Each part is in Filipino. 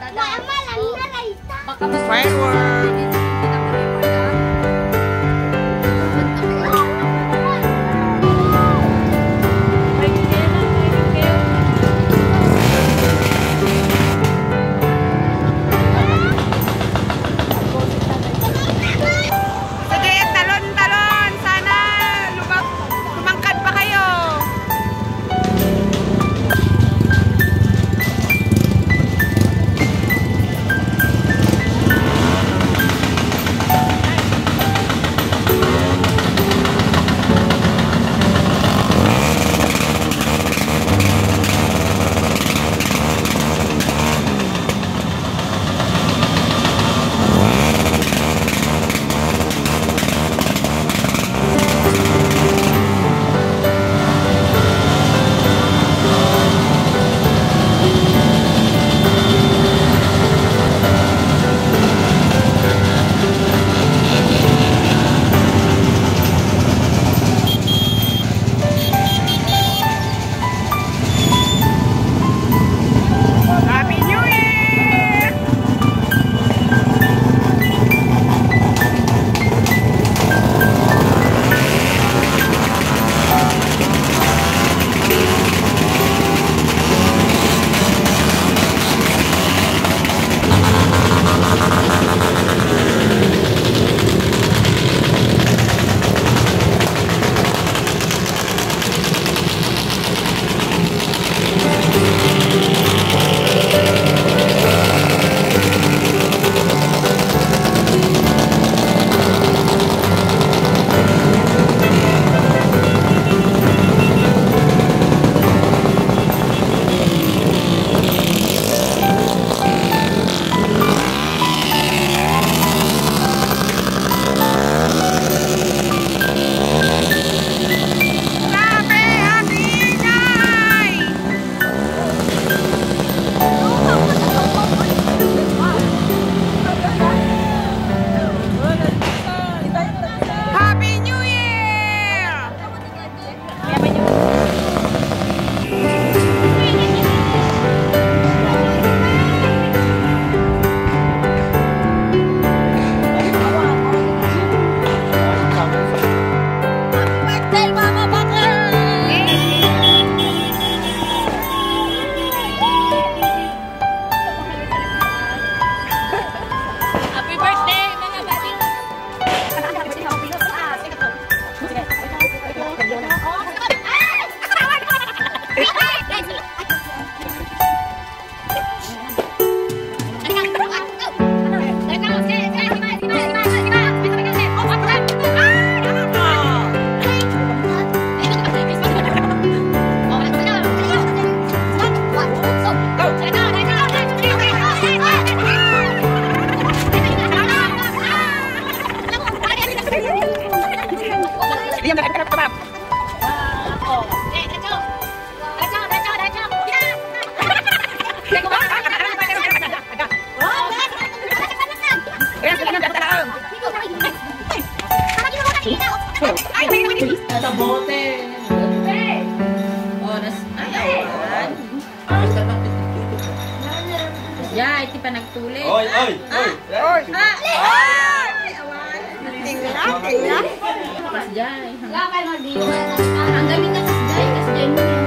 Firework! Sa bote. Oras. Ay, awan. Ya, iti pa nagtuli. Oy, oy, oy. Oy! Ay, awan. Tingnan! Kasjay. Ang galing na kasjay. Kasjay mo yan.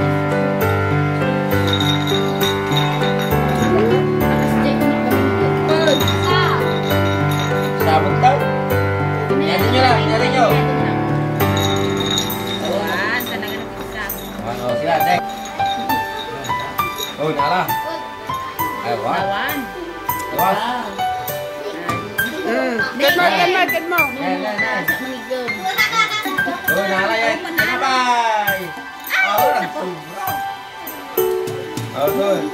Kasjay ko na kami. Sabog daw. Nyari nyo lang, nyari nyo. Awan, talaga na pisa. Oh, sila, dek. Oh, nala. Awan. Awan. Awas. Good mo. Sa manigod. Oh, nala yan. Bye. Oh, nagtubra. Oh, good.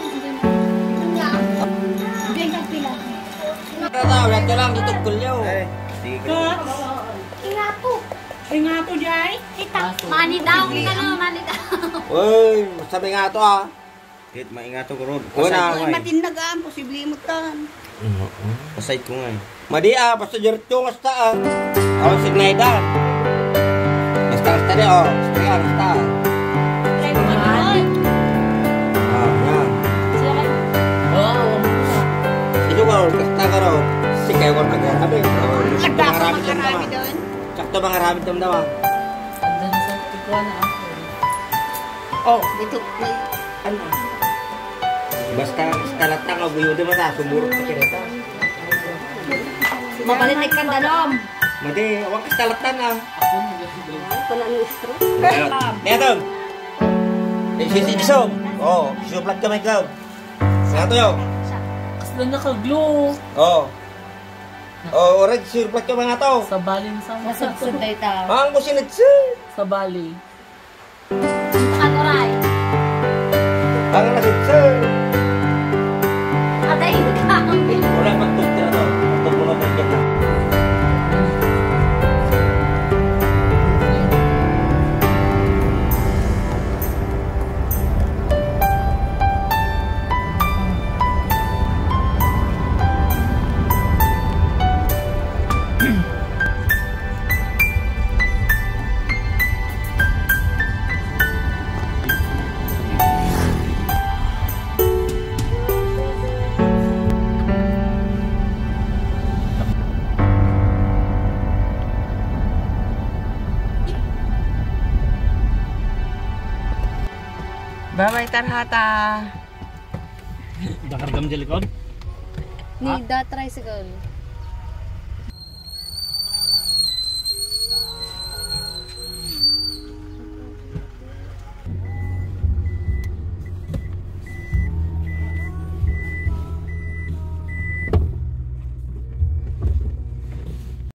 Wala ka lang, dito kulyo. Ingato, Jai. Mani daw, mani daw. Uy, sabi nga to ah. Kahit maingato ko ron. Una, Matindagaan, posible mo tan. pasay ko nga eh. Madi ah, basta diretso nga sta ah. Awan signaydan. Basta di oh. Basta. Ah, yan. marami doon. Sakto mga ramid damdaman. Andun sa tikuan na ako. Oh, dito. May, ano? Basta talat na nga, buyo din mata, sumurot pa kireta. Mabalinig kang danom. Madi, awang kas talatan na. Wala ng straw. Netong! Sisong! Oo, sisuplag ka may ikaw. Sa ito yun. Kasla nakaglo. Oo. Oo, orig, sisuplag ka mga to. Sa balin sa Masubsub na ito. Ang kusinit siya. Sa bali. Kanuray. Ang nasit siya. Atay ka. Wala magtog na to. Magtog mo na bigyan na. Bye-bye, Tarhata. Dakargam sa likod? Ni da tricycle.